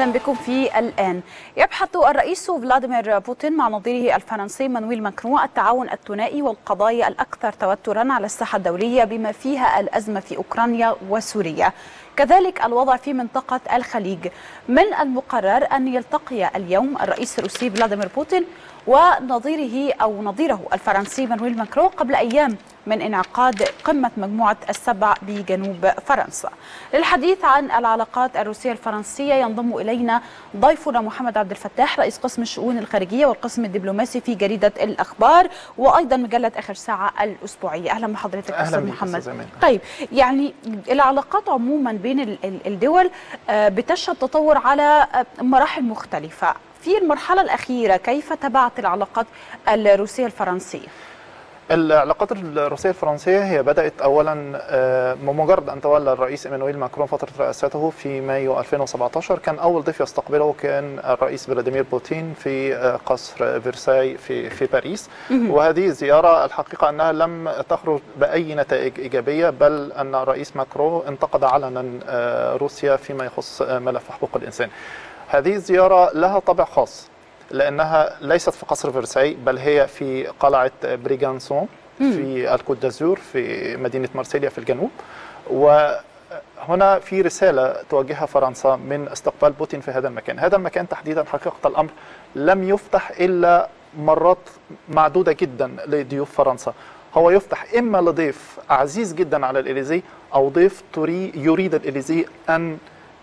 أهلا بكم في الآن. يبحث الرئيس فلاديمير بوتين مع نظيره الفرنسي مانويل ماكرون التعاون الثنائي والقضايا الأكثر توترا على الساحة الدولية بما فيها الأزمة في أوكرانيا وسوريا، كذلك الوضع في منطقة الخليج. من المقرر أن يلتقي اليوم الرئيس الروسي فلاديمير بوتين ونظيره الفرنسي مانويل ماكرون قبل أيام من انعقاد قمة مجموعة السبع بجنوب فرنسا. للحديث عن العلاقات الروسية الفرنسية ينضم إلينا ضيفنا محمد عبد الفتاح، رئيس قسم الشؤون الخارجية والقسم الدبلوماسي في جريدة الأخبار وأيضا مجلة آخر ساعة الأسبوعية. أهلا بحضرتك أستاذ محمد. طيب، يعني العلاقات عموما بين الدول بتشهد تطور على مراحل مختلفة. في المرحلة الأخيرة كيف تبعت العلاقات الروسية الفرنسية؟ العلاقات الروسية الفرنسية هي بدأت أولا بمجرد أن تولى الرئيس إيمانويل ماكرون فترة رئاسته في مايو 2017. كان أول ضيف يستقبله كان الرئيس فلاديمير بوتين في قصر فرساي في باريس. وهذه الزيارة الحقيقة أنها لم تخرج بأي نتائج إيجابية، بل أن الرئيس ماكرون انتقد علنا روسيا فيما يخص ملف حقوق الإنسان. هذه الزيارة لها طابع خاص لأنها ليست في قصر فرساي، بل هي في قلعة بريغانسون في الكوت دازور في مدينة مارسيليا في الجنوب. وهنا في رسالة توجهها فرنسا من استقبال بوتين في هذا المكان. هذا المكان تحديدا حقيقة الأمر لم يفتح إلا مرات معدودة جدا لضيوف فرنسا. هو يفتح إما لضيف عزيز جدا على الإليزي أو ضيف يريد الإليزي أن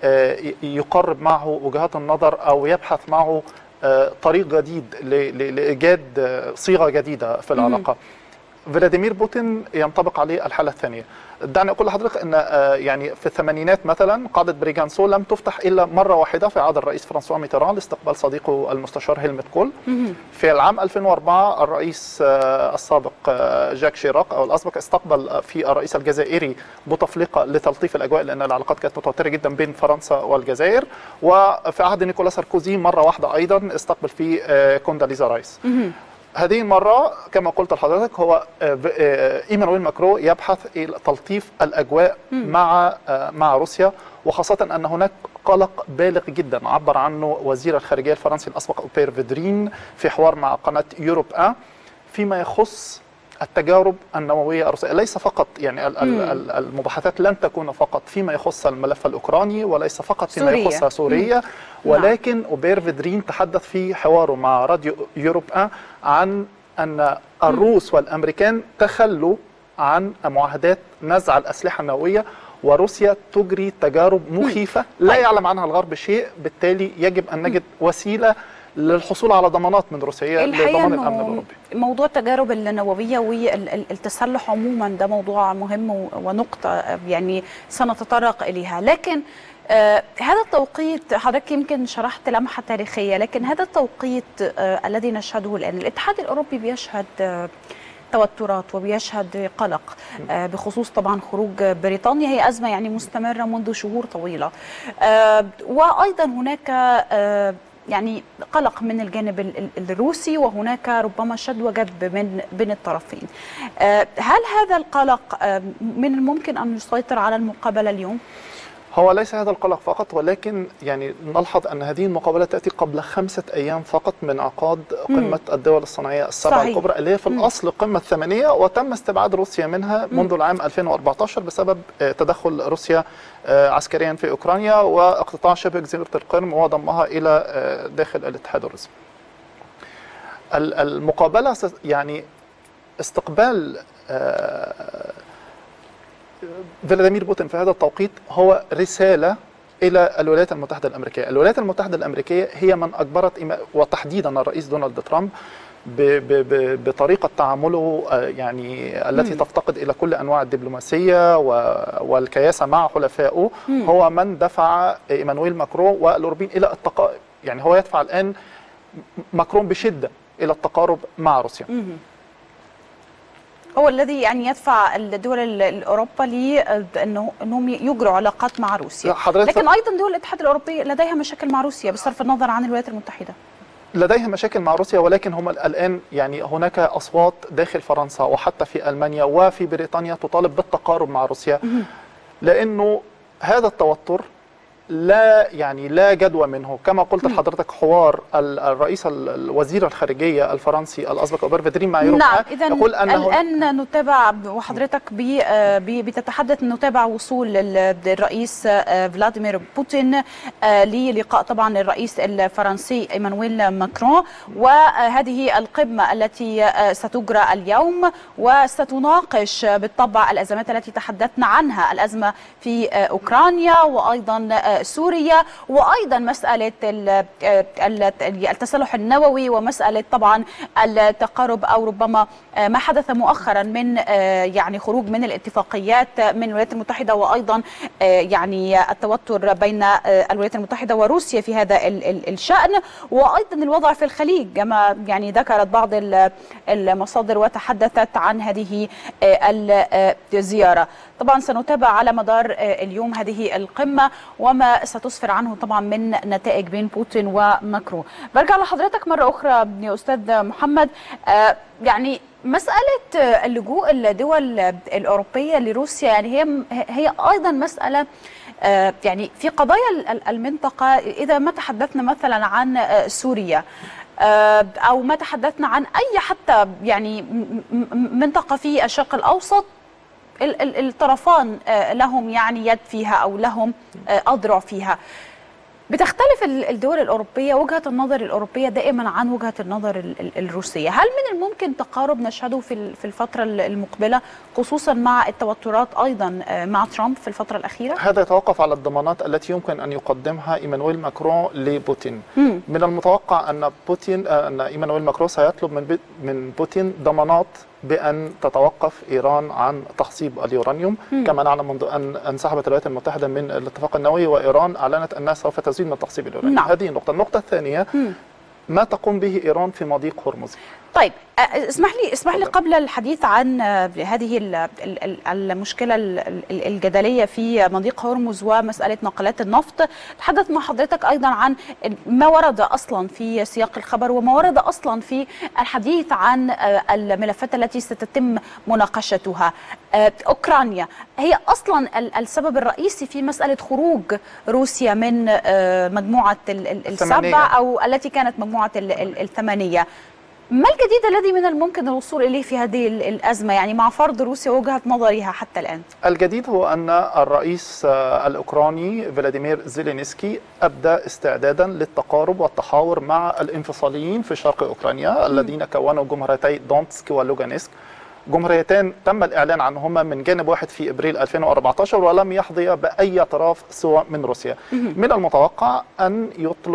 يقرب معه وجهات النظر أو يبحث معه طريق جديد لإيجاد صيغة جديدة في العلاقة. فلاديمير بوتين ينطبق عليه الحالة الثانية. دعني أقول لحضرتك أن يعني في الثمانينات مثلا قاعدة بريغانسون لم تفتح إلا مرة واحدة في عهد الرئيس فرانسوا ميتران لاستقبال صديقه المستشار هيلمت كول. في العام 2004 الرئيس السابق جاك شيراك أو الأسبق استقبل في الرئيس الجزائري بوتفليقة لتلطيف الأجواء، لأن العلاقات كانت متوترة جدا بين فرنسا والجزائر. وفي عهد نيكولا ساركوزي مرة واحدة أيضا استقبل في كونداليزا رايس. هذه المرة كما قلت لحضرتك هو إيمانويل ماكرون يبحث إلى تلطيف الأجواء مع روسيا، وخاصة أن هناك قلق بالغ جدا عبر عنه وزير الخارجية الفرنسي الأسبق أوبير فيدرين في حوار مع قناة يوروب فيما يخص التجارب النووية الروسية. ليس فقط يعني المباحثات لن تكون فقط فيما يخص الملف الأوكراني وليس فقط فيما يخص سوريا، ولكن أوبير فيدرين تحدث في حواره مع راديو يوروب عن أن الروس والأمريكان تخلوا عن معاهدات نزع الأسلحة النووية، وروسيا تجري تجارب مخيفة لا يعلم عنها الغرب شيء. بالتالي يجب أن نجد وسيلة للحصول على ضمانات من روسيا لضمان الأمن الأوروبي. موضوع التجارب النووية والتسلح عموما ده موضوع مهم ونقطة يعني سنتطرق إليها، لكن هذا التوقيت حضرتك يمكن شرحت لمحة تاريخية، لكن هذا التوقيت الذي نشهده الآن الاتحاد الأوروبي بيشهد توترات وبيشهد قلق بخصوص طبعا خروج بريطانيا. هي أزمة يعني مستمرة منذ شهور طويلة، وأيضا هناك يعني قلق من الجانب الروسي، وهناك ربما شد وجذب بين الطرفين. هل هذا القلق من الممكن أن يسيطر على المقابلة اليوم؟ هو ليس هذا القلق فقط، ولكن يعني نلحظ أن هذه المقابلة تأتي قبل 5 أيام فقط من عقاد قمة الدول الصناعية السبع الكبرى، اللي هي في الأصل قمة ثمانية، وتم استبعاد روسيا منها منذ العام 2014 بسبب تدخل روسيا عسكريا في أوكرانيا واقتطاع شبه جزيرة القرم وضمها إلى داخل الاتحاد الروسي. المقابلة يعني استقبال فلاديمير بوتين في هذا التوقيت هو رسالة إلى الولايات المتحدة الأمريكية. الولايات المتحدة الأمريكية هي من أجبرت وتحديدا الرئيس دونالد ترامب بطريقة تعامله يعني التي تفتقد إلى كل أنواع الدبلوماسية والكياسة مع حلفائه، هو من دفع إيمانويل ماكرون والأوروبيين إلى التقارب. يعني هو يدفع الآن ماكرون بشدة إلى التقارب مع روسيا. هو الذي يعني يدفع الدول الأوروبا لأنهم يجروا علاقات مع روسيا، لكن أيضا دول الاتحاد الأوروبي لديها مشاكل مع روسيا بصرف النظر عن الولايات المتحدة. لديها مشاكل مع روسيا، ولكن هم الآن يعني هناك أصوات داخل فرنسا وحتى في ألمانيا وفي بريطانيا تطالب بالتقارب مع روسيا، لأنه هذا التوتر لا جدوى منه. كما قلت لحضرتك حوار الرئيس الوزير الخارجيه الفرنسي الاسبق اوبر فيدرين مع يوروب نعم. إذن يقول الان نتابع، وحضرتك بتتحدث نتابع وصول الرئيس فلاديمير بوتين للقاء طبعا الرئيس الفرنسي ايمانويل ماكرون، وهذه القمه التي ستجرى اليوم وستناقش بالطبع الازمات التي تحدثنا عنها، الازمه في اوكرانيا وايضا سوريا، وايضا مساله التسلح النووي، ومساله طبعا التقارب او ربما ما حدث مؤخرا من يعني خروج من الاتفاقيات من الولايات المتحده، وايضا يعني التوتر بين الولايات المتحده وروسيا في هذا الشان، وايضا الوضع في الخليج كما يعني ذكرت بعض المصادر وتحدثت عن هذه الزياره. طبعا سنتابع على مدار اليوم هذه القمه وما ستصفر عنه طبعا من نتائج بين بوتين وماكرون. برجع لحضرتك مره اخرى يا استاذ محمد، يعني مساله اللجوء الدول الاوروبيه لروسيا يعني هي ايضا مساله يعني في قضايا المنطقه. اذا ما تحدثنا مثلا عن سوريا او ما تحدثنا عن اي حتى يعني منطقه في الشرق الاوسط، الطرفان لهم يعني يد فيها أو لهم أذرع فيها. بتختلف الدول الأوروبية، وجهة النظر الأوروبية دائما عن وجهة النظر الروسية. هل من الممكن تقارب نشهده في الفترة المقبلة، خصوصا مع التوترات أيضا مع ترامب في الفترة الأخيرة؟ هذا يتوقف على الضمانات التي يمكن أن يقدمها إيمانويل ماكرون لبوتين. من المتوقع أن إيمانويل ماكرون سيطلب من بوتين ضمانات بأن تتوقف إيران عن تخصيب اليورانيوم، كما نعلم منذ أن انسحبت الولايات المتحدة من الاتفاق النووي، وإيران أعلنت أنها سوف تزيد من تخصيب اليورانيوم. هذه النقطة. النقطة الثانية ما تقوم به إيران في مضيق هرمز. طيب اسمح لي قبل الحديث عن هذه المشكلة الجدلية في مضيق هرمز ومسألة نقلات النفط، تحدث مع حضرتك أيضا عن ما ورد أصلا في سياق الخبر وما ورد أصلا في الحديث عن الملفات التي ستتم مناقشتها. أوكرانيا هي أصلا السبب الرئيسي في مسألة خروج روسيا من مجموعة السبع أو التي كانت مجموعة الثمانية. ما الجديد الذي من الممكن الوصول إليه في هذه الأزمة، يعني مع فرض روسيا وجهة نظرها حتى الآن؟ الجديد هو أن الرئيس الأوكراني فلاديمير زيلينسكي أبدى استعدادا للتقارب والتحاور مع الانفصاليين في شرق أوكرانيا الذين كونوا جمهوريتي دونتسك ولوغانسك، جمهوريتين تم الإعلان عنهما من جانب واحد في إبريل 2014 ولم يحظيا بأي اعتراف سوى من روسيا. من المتوقع أن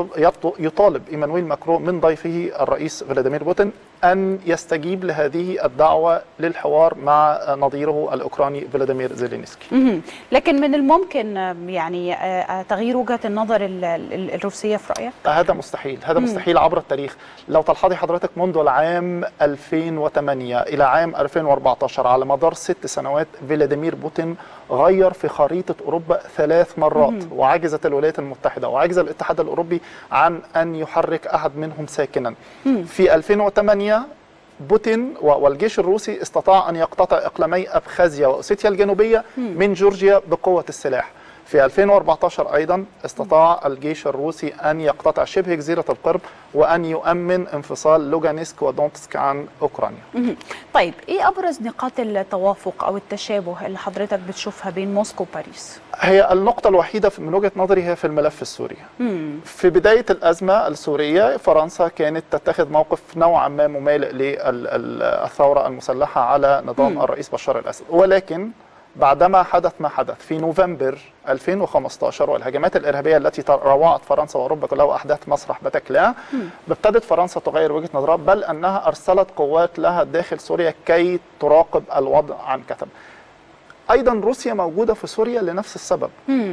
يطالب إيمانويل ماكرون من ضيفه الرئيس فلاديمير بوتين أن يستجيب لهذه الدعوة للحوار مع نظيره الأوكراني فلاديمير زيلينسكي. لكن من الممكن يعني تغيير وجهة النظر الروسية في رأيك؟ هذا مستحيل، هذا مستحيل عبر التاريخ. لو تلاحظي حضرتك منذ العام 2008 إلى عام 2014 على مدار 6 سنوات فلاديمير بوتين غير في خريطة أوروبا 3 مرات، وعجزت الولايات المتحدة وعجز الاتحاد الأوروبي عن أن يحرك أحد منهم ساكنا. في 2008 بوتين والجيش الروسي استطاع أن يقتطع إقليمي أبخازيا وأوسيتيا الجنوبية من جورجيا بقوة السلاح. في 2014 أيضا استطاع الجيش الروسي أن يقتطع شبه جزيرة القرم وأن يؤمن انفصال لوغانسك ودونتسك عن أوكرانيا. طيب إيه أبرز نقاط التوافق أو التشابه اللي حضرتك بتشوفها بين موسكو وباريس؟ هي النقطة الوحيدة من وجهة نظري هي في الملف السوري. في بداية الأزمة السورية فرنسا كانت تتخذ موقف نوعا ما ممالئ للثورة المسلحة على نظام الرئيس بشار الأسد، ولكن بعدما حدث ما حدث في نوفمبر 2015 والهجمات الإرهابية التي روعت فرنسا وأوروبا كلها وأحداث مسرح باتاكلان، ابتدت فرنسا تغير وجهة نظرها، بل أنها أرسلت قوات لها داخل سوريا كي تراقب الوضع عن كثب. أيضا روسيا موجودة في سوريا لنفس السبب.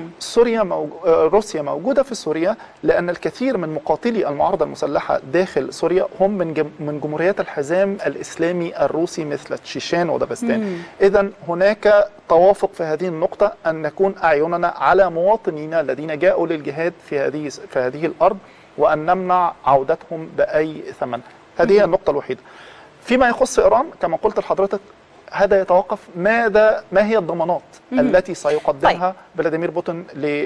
روسيا موجودة في سوريا لأن الكثير من مقاتلي المعارضة المسلحة داخل سوريا هم من جمهوريات الحزام الإسلامي الروسي مثل تشيشان ودغستان. إذن هناك توافق في هذه النقطة أن نكون أعيننا على مواطنينا الذين جاءوا للجهاد في هذه الأرض وأن نمنع عودتهم بأي ثمن. هذه هي النقطة الوحيدة. فيما يخص إيران كما قلت لحضرتك هذا يتوقف ما هي الضمانات التي سيقدمها فلاديمير بوتين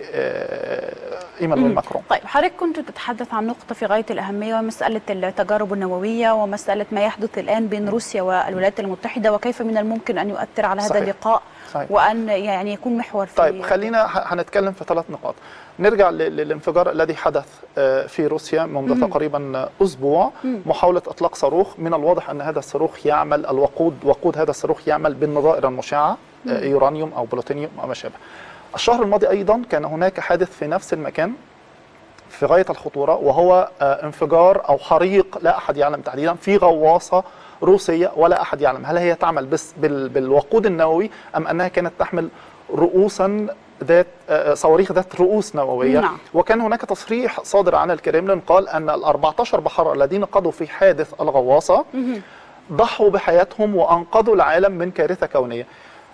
لإيمانويل ماكرون. طيب حضرتك كنت تتحدث عن نقطة في غاية الأهمية، ومسألة التجارب النووية ومسألة ما يحدث الآن بين روسيا والولايات المتحدة، وكيف من الممكن أن يؤثر على هذا اللقاء وأن يعني يكون محور في. طيب خلينا هنتكلم في 3 نقاط. نرجع للانفجار الذي حدث في روسيا منذ تقريبا أسبوع، محاولة إطلاق صاروخ. من الواضح أن هذا الصاروخ يعمل وقود هذا الصاروخ يعمل بالنظائر المشعة، يورانيوم أو بلوتونيوم أو ما شابه. الشهر الماضي أيضا كان هناك حادث في نفس المكان في غاية الخطورة، وهو انفجار أو حريق لا أحد يعلم تحديدا في غواصة روسية، ولا أحد يعلم هل هي تعمل بس بالوقود النووي أم أنها كانت تحمل رؤوسا صواريخ ذات رؤوس نووية. نعم. وكان هناك تصريح صادر عن الكريملين قال أن ال14 بحر الذين قضوا في حادث الغواصة ضحوا بحياتهم وأنقذوا العالم من كارثة كونية.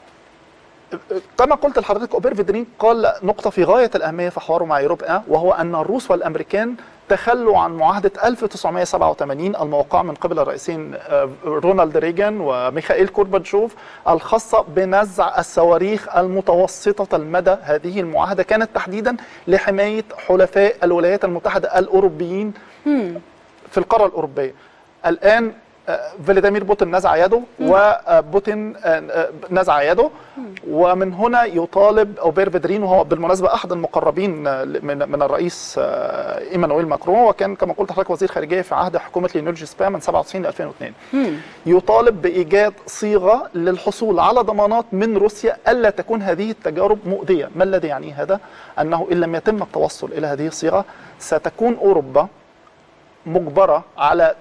كما قلت لحضرتك، أوبير فيدرين قال نقطة في غاية الأهمية في حواره مع يوروب، وهو أن الروس والأمريكان تخلوا عن معاهدة 1987 الموقعة من قبل الرئيسين رونالد ريغان وميخائيل كورباتشوف الخاصة بنزع الصواريخ المتوسطة المدى. هذه المعاهدة كانت تحديدا لحماية حلفاء الولايات المتحدة الأوروبيين في القارة الأوروبية. الآن فلاديمير بوتين نزع يده وبوتين نزع يده، ومن هنا يطالب أوبير فيدرين، وهو بالمناسبة أحد المقربين من الرئيس إيمانويل ماكرون، وكان كما قلت لحضرتك وزير خارجية في عهد حكومة ليونيل جوسبا من 97 ل 2002. يطالب بإيجاد صيغة للحصول على ضمانات من روسيا ألا تكون هذه التجارب مؤذية. ما الذي يعنيه هذا؟ أنه إن لم يتم التوصل إلى هذه الصيغة ستكون أوروبا مجبرة على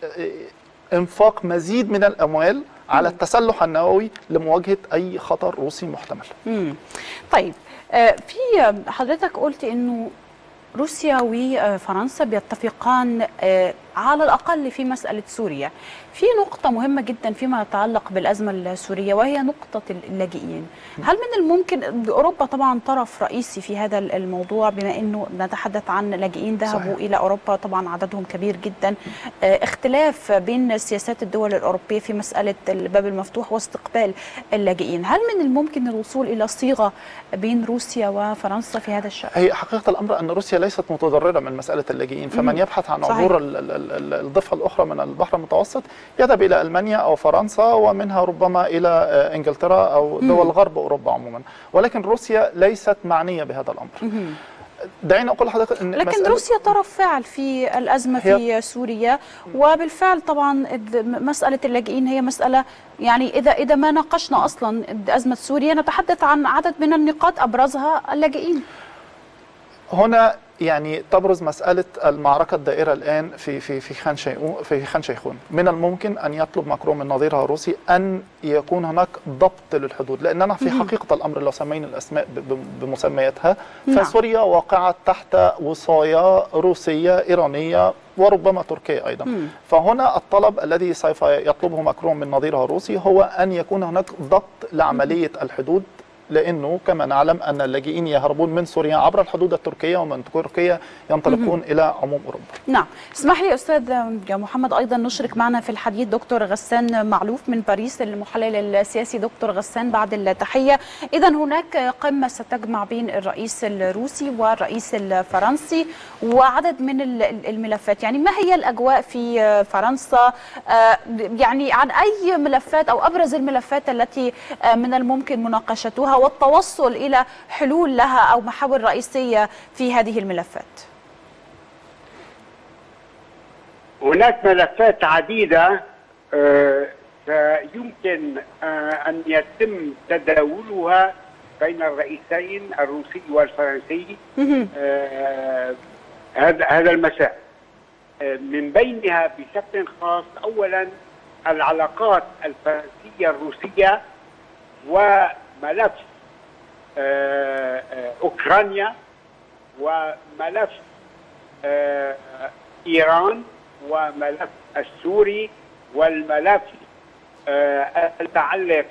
انفاق مزيد من الاموال على التسلح النووي لمواجهه اي خطر روسي محتمل. طيب في حضرتك قلت انه روسيا وفرنسا بيتفقان على الأقل في مسألة سوريا. في نقطة مهمة جدا فيما يتعلق بالأزمة السورية، وهي نقطة اللاجئين. هل من الممكن، أوروبا طبعا طرف رئيسي في هذا الموضوع، بما أنه نتحدث عن لاجئين ذهبوا إلى أوروبا، طبعا عددهم كبير جدا، اختلاف بين سياسات الدول الأوروبية في مسألة الباب المفتوح واستقبال اللاجئين. هل من الممكن الوصول إلى صيغة بين روسيا وفرنسا في هذا الشأن؟ هي حقيقة الأمر أن روسيا ليست متضررة من مسألة اللاجئين، فمن يبحث عن عبور الضفة الأخرى من البحر المتوسط يذهب إلى ألمانيا أو فرنسا، ومنها ربما إلى إنجلترا أو دول غرب أوروبا عموما. ولكن روسيا ليست معنية بهذا الأمر. دعيني أقول لحضرتك أن لكن روسيا طرف فاعل في الأزمة في سوريا، وبالفعل طبعا مسألة اللاجئين هي مسألة، يعني إذا ما ناقشنا أصلا أزمة سوريا نتحدث عن عدد من النقاط أبرزها اللاجئين. هنا يعني تبرز مسألة المعركة الدائرة الآن في خان شيخون. من الممكن أن يطلب ماكرون من نظيرها الروسي أن يكون هناك ضبط للحدود، لأننا في حقيقة الأمر لو سمينا الأسماء بمسمياتها فسوريا واقعة تحت وصايا روسية إيرانية وربما تركيا أيضا. فهنا الطلب الذي سوف يطلبه ماكرون من نظيرها الروسي هو أن يكون هناك ضبط لعملية الحدود، لأنه كما نعلم أن اللاجئين يهربون من سوريا عبر الحدود التركية، ومن تركيا ينطلقون إلى عموم أوروبا. نعم. اسمح لي أستاذ محمد أيضا نشرك معنا في الحديث دكتور غسان معلوف من باريس، المحلل السياسي. دكتور غسان، بعد التحية، إذا هناك قمة ستجمع بين الرئيس الروسي والرئيس الفرنسي وعدد من الملفات، يعني ما هي الأجواء في فرنسا؟ يعني عن أي ملفات أو أبرز الملفات التي من الممكن مناقشتها والتوصل إلى حلول لها أو محاور رئيسية في هذه الملفات؟ هناك ملفات عديدة يمكن أن يتم تداولها بين الرئيسين الروسي والفرنسي هذا المساء. من بينها بشكل خاص أولا العلاقات الفرنسية الروسية وملف أوكرانيا وملف إيران وملف السوري والملف المتعلق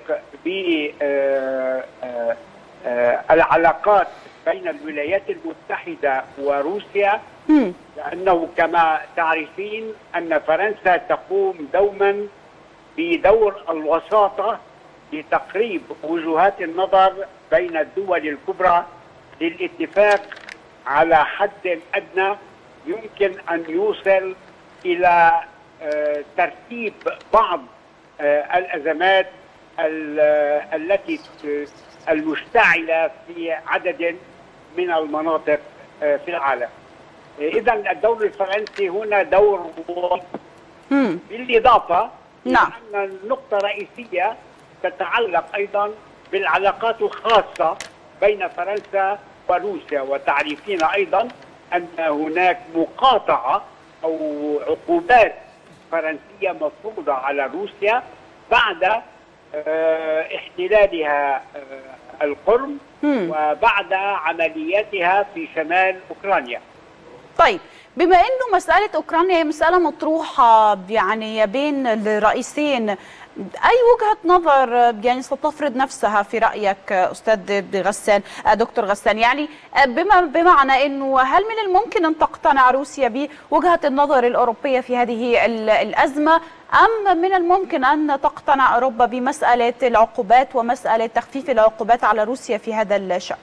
بالعلاقات بين الولايات المتحدة وروسيا، لأنه كما تعرفين أن فرنسا تقوم دوما بدور الوساطة لتقريب وجهات النظر بين الدول الكبرى للاتفاق على حد أدنى يمكن أن يوصل إلى ترتيب بعض الأزمات التي المشتعلة في عدد من المناطق في العالم. إذا الدور الفرنسي هنا دور بالإضافة إلى أن النقطة الرئيسية تتعلق أيضا بالعلاقات الخاصة بين فرنسا وروسيا، وتعرفين أيضا أن هناك مقاطعة أو عقوبات فرنسية مفروضة على روسيا بعد احتلالها القرم وبعد عملياتها في شمال أوكرانيا. طيب، بما أنه مسألة أوكرانيا هي مسألة مطروحة يعني بين الرئيسين، أي وجهة نظر يعني ستفرض نفسها في رأيك أستاذ غسان دكتور غسان؟ يعني بمعنى أنه هل من الممكن أن تقتنع روسيا بوجهة النظر الأوروبية في هذه الأزمة، أم من الممكن أن تقتنع أوروبا بمسألة العقوبات ومسألة تخفيف العقوبات على روسيا في هذا الشأن؟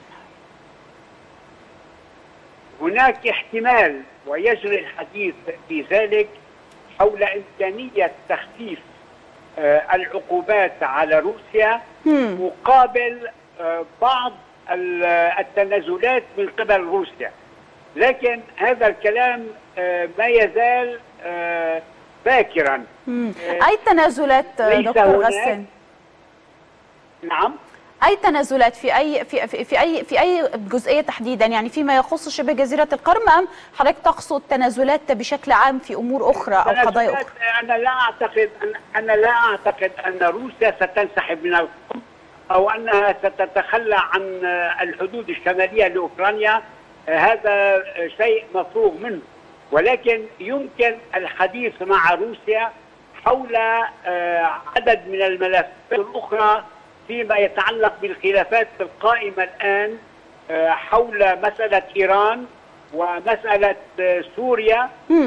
هناك احتمال ويجري الحديث في ذلك حول إمكانية تخفيف العقوبات على روسيا مقابل بعض التنازلات من قبل روسيا، لكن هذا الكلام ما يزال باكرا. أي تنازلات دكتور غسان؟ نعم، أي تنازلات في أي جزئية تحديدا؟ يعني فيما يخص شبه جزيرة القرم، أم حضرتك تقصد تنازلات بشكل عام في أمور أخرى أو قضايا أخرى؟ أنا لا أعتقد أن روسيا ستنسحب من القرم أو أنها ستتخلى عن الحدود الشمالية لأوكرانيا، هذا شيء مفروغ منه، ولكن يمكن الحديث مع روسيا حول عدد من الملفات الأخرى فيما يتعلق بالخلافات القائمة الآن حول مسألة إيران ومسألة سوريا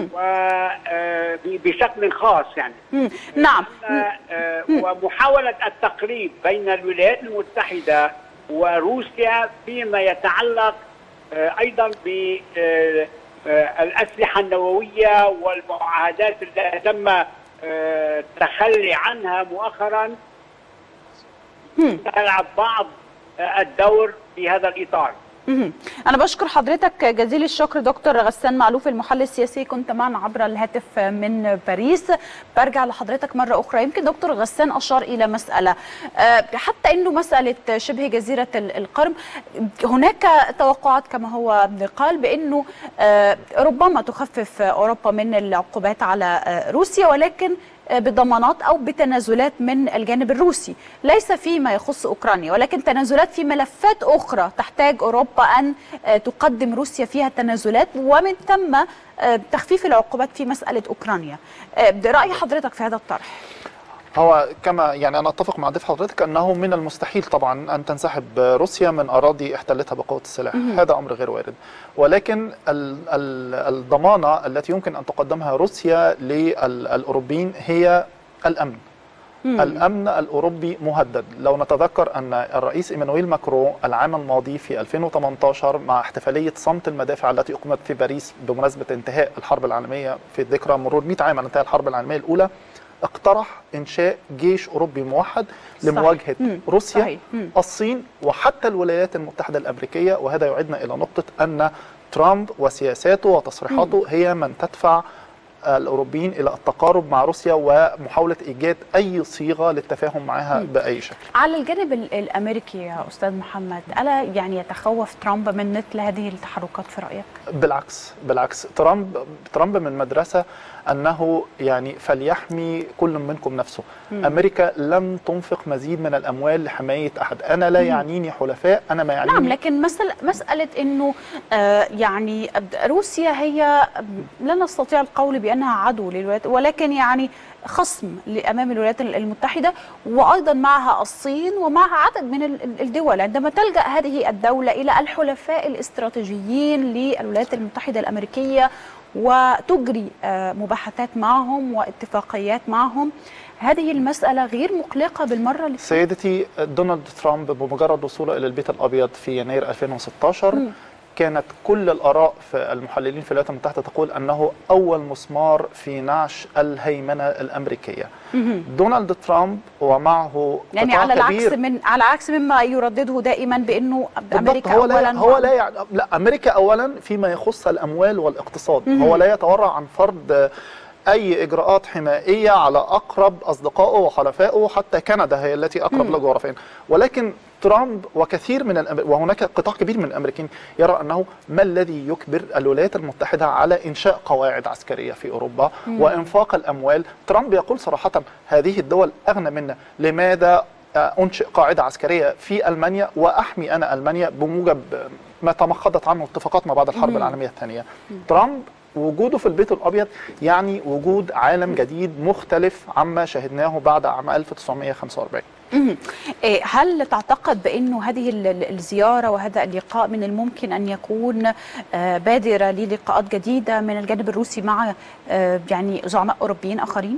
بشكل خاص يعني. نعم. ومحاولة التقريب بين الولايات المتحدة وروسيا فيما يتعلق أيضا بالأسلحة النووية والمعاهدات التي تم التخلي عنها مؤخرا تلعب بعض الدور في هذا الإطار. أنا بشكر حضرتك جزيل الشكر دكتور غسان معلوف، المحلل السياسي، كنت معنا عبر الهاتف من باريس. برجع لحضرتك مرة أخرى. يمكن دكتور غسان أشار إلى مسألة، حتى أنه مسألة شبه جزيرة القرم هناك توقعات كما هو قال بأنه ربما تخفف أوروبا من العقوبات على روسيا، ولكن بضمانات أو بتنازلات من الجانب الروسي، ليس فيما يخص أوكرانيا، ولكن تنازلات في ملفات أخرى تحتاج أوروبا أن تقدم روسيا فيها تنازلات، ومن ثم تخفيف العقوبات في مسألة أوكرانيا. رأي حضرتك في هذا الطرح؟ هو كما يعني أنا أتفق مع ضيف حضرتك أنه من المستحيل طبعا أن تنسحب روسيا من أراضي احتلتها بقوة السلاح، هذا أمر غير وارد، ولكن الضمانة التي يمكن أن تقدمها روسيا للأوروبيين هي الأمن. الأمن الأوروبي مهدد. لو نتذكر أن الرئيس إيمانويل ماكرون العام الماضي في 2018 مع احتفالية صمت المدافع التي أقيمت في باريس بمناسبة انتهاء الحرب العالمية في ذكرى مرور 100 عام عن انتهاء الحرب العالمية الأولى، اقترح إنشاء جيش أوروبي موحد لمواجهة روسيا، الصين، وحتى الولايات المتحدة الأمريكية. وهذا يعيدنا إلى نقطة أن ترامب وسياساته وتصريحاته هي من تدفع الأوروبيين إلى التقارب مع روسيا ومحاولة إيجاد أي صيغة للتفاهم معها بأي شكل. على الجانب الأمريكي يا أستاذ محمد، ألا يعني يتخوف ترامب من مثل هذه التحركات في رأيك؟ بالعكس، ترامب من مدرسة أنه يعني فليحمي كل منكم نفسه. أمريكا لم تنفق مزيد من الأموال لحماية أحد. أنا لا يعنيني حلفاء، أنا ما يعنيني. نعم، لكن مسألة أنه يعني روسيا هي لا نستطيع القول بأنها عدو للولايات، ولكن يعني خصم أمام الولايات المتحدة، وأيضا معها الصين ومعها عدد من الدول. عندما تلجأ هذه الدولة إلى الحلفاء الاستراتيجيين للولايات المتحدة الأمريكية وتجري مباحثات معهم واتفاقيات معهم. هذه المسألة غير مقلقة بالمرة؟ سيدتي، دونالد ترامب بمجرد وصوله إلى البيت الأبيض في يناير 2016 كانت كل الآراء في المحللين في الولايات المتحدة تقول أنه أول مسمار في نعش الهيمنة الأمريكية. دونالد ترامب ومعه يعني على العكس مما يردده دائما بأنه أمريكا هو لا أمريكا أولا فيما يخص الأموال والاقتصاد. هو لا يتورع عن فرض أي إجراءات حمائية على أقرب أصدقائه وحلفائه، حتى كندا هي التي أقرب له جغرافيا. ولكن ترامب وكثير من وهناك قطاع كبير من الأمريكيين يرى أنه ما الذي يجبر الولايات المتحدة على إنشاء قواعد عسكرية في أوروبا وإنفاق الأموال. ترامب يقول صراحة هذه الدول أغنى منا، لماذا أنشئ قاعدة عسكرية في ألمانيا وأحمي أنا ألمانيا بموجب ما تمخضت عنه اتفاقات ما بعد الحرب العالمية الثانية. ترامب وجوده في البيت الأبيض يعني وجود عالم جديد مختلف عما شاهدناه بعد عام 1945. هل تعتقد بأنه هذه الزيارة وهذا اللقاء من الممكن أن يكون بادرة للقاءات جديدة من الجانب الروسي مع يعني زعماء أوروبيين آخرين؟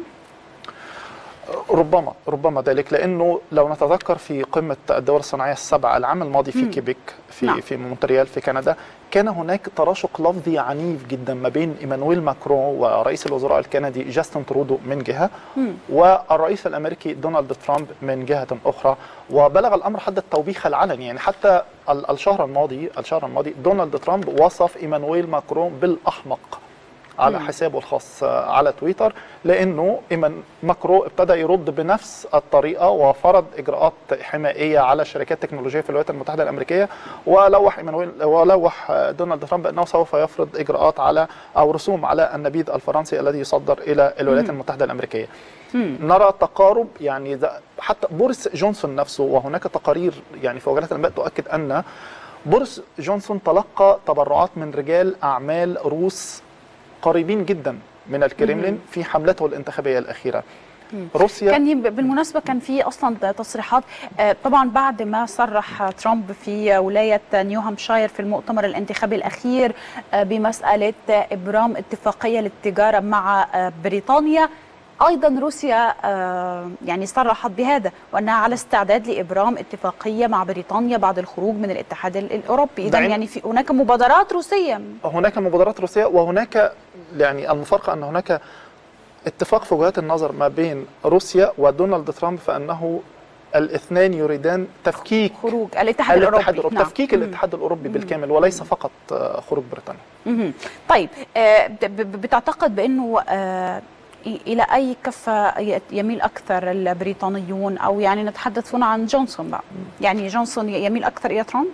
ربما ذلك، لانه لو نتذكر في قمه الدول الصناعيه السبع العام الماضي في كيبيك في مونتريال في كندا، كان هناك تراشق لفظي عنيف جدا ما بين ايمانويل ماكرون ورئيس الوزراء الكندي جاستن ترودو من جهه والرئيس الامريكي دونالد ترامب من جهه اخرى، وبلغ الامر حد التوبيخ العلني. يعني حتى الشهر الماضي دونالد ترامب وصف ايمانويل ماكرون بالاحمق على حسابه الخاص على تويتر، لانه ماكرو ابتدى يرد بنفس الطريقه وفرض اجراءات حمائيه على شركات تكنولوجيه في الولايات المتحده الامريكيه، ولوح دونالد ترامب انه سوف يفرض اجراءات على او رسوم على النبيذ الفرنسي الذي يصدر الى الولايات المتحده الامريكيه. نرى تقارب، يعني حتى بوريس جونسون نفسه، وهناك تقارير يعني في وكالات الانباء تؤكد ان بوريس جونسون تلقى تبرعات من رجال اعمال روس قريبين جدا من الكريملين في حملته الانتخابية الأخيرة. روسيا كان بالمناسبة كان في أصلا تصريحات طبعا بعد ما صرح ترامب في ولاية نيو هامشاير في المؤتمر الانتخابي الأخير بمسألة إبرام اتفاقية للتجارة مع بريطانيا، أيضا روسيا يعني صرحت بهذا وأنها على استعداد لإبرام اتفاقية مع بريطانيا بعد الخروج من الاتحاد الأوروبي. إذن يعني هناك مبادرات روسية. وهناك يعني المفارقة أن هناك اتفاق في وجهات النظر ما بين روسيا ودونالد ترامب، فأنه الاثنان يريدان تفكيك خروج الاتحاد الأوروبي. نعم. تفكيك الاتحاد الأوروبي بالكامل وليس فقط خروج بريطانيا. طيب بتعتقد بأنه إلى أي كفة يميل أكثر البريطانيون، أو يعني نتحدث هنا عن جونسون بقى، يعني جونسون يميل أكثر إلى ترامب؟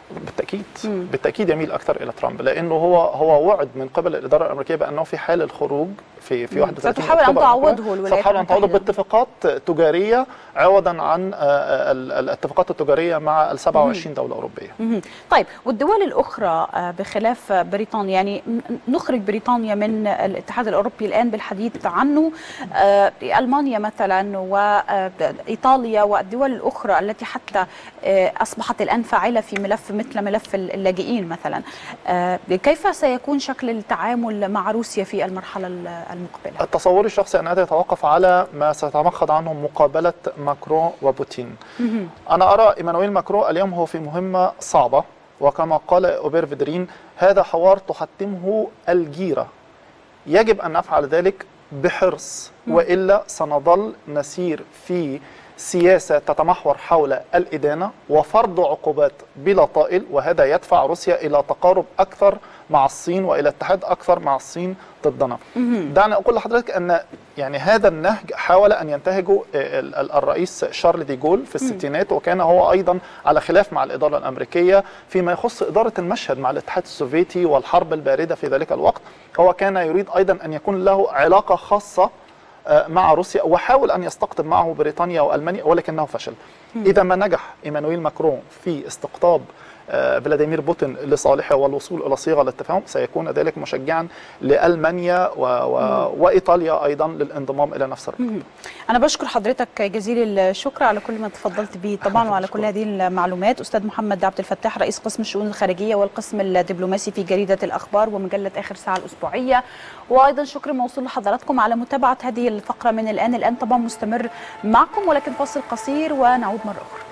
بالتأكيد يميل أكثر إلى ترامب، لأنه هو وعد من قبل الإدارة الأمريكية بأنه في حال الخروج في 31 ستحاول أن تعوضه الولايات ستحاول أن تعوضه باتفاقات تجارية عوضا عن الاتفاقات التجارية مع ال 27 دولة أوروبية. طيب والدول الأخرى بخلاف بريطانيا، يعني نخرج بريطانيا من الاتحاد الأوروبي الآن بالحديث عنه، ألمانيا مثلا وإيطاليا والدول الأخرى التي حتى أصبحت الآن فاعلة في مثل ملف اللاجئين مثلا، كيف سيكون شكل التعامل مع روسيا في المرحلة المقبلة؟ التصور الشخصي أن هذا يتوقف على ما سيتمخض عنه مقابلة ماكرون وبوتين. أنا أرى إيمانويل ماكرون اليوم هو في مهمة صعبة، وكما قال أوبير فيدرين هذا حوار تحتمه الجيرة، يجب أن نفعل ذلك بحرص وإلا سنظل نسير في سياسة تتمحور حول الإدانة وفرض عقوبات بلا طائل، وهذا يدفع روسيا إلى تقارب أكثر مع الصين وإلى اتحاد أكثر مع الصين ضدنا. دعني أقول لحضرتك أن يعني هذا النهج حاول أن ينتهجه الرئيس شارل دي جول في الستينات، وكان هو أيضا على خلاف مع الإدارة الأمريكية فيما يخص إدارة المشهد مع الاتحاد السوفيتي والحرب الباردة في ذلك الوقت. هو كان يريد أيضا أن يكون له علاقة خاصة مع روسيا، وحاول أن يستقطب معه بريطانيا وألمانيا ولكنه فشل. إذا ما نجح إيمانويل ماكرون في استقطاب فلاديمير بوتين لصالحه والوصول إلى صيغة للتفاهم، سيكون ذلك مشجعا لألمانيا وإيطاليا أيضا للانضمام إلى نفس الركب. أنا بشكر حضرتك جزيل الشكر على كل ما تفضلت به طبعا وعلى كل هذه المعلومات. أستاذ محمد عبد الفتاح، رئيس قسم الشؤون الخارجية والقسم الدبلوماسي في جريدة الأخبار ومجلة آخر ساعة الأسبوعية. وأيضا شكر موصول لحضراتكم على متابعة هذه الفقرة من الآن طبعا مستمر معكم، ولكن فاصل قصير ونعود مرة أخرى.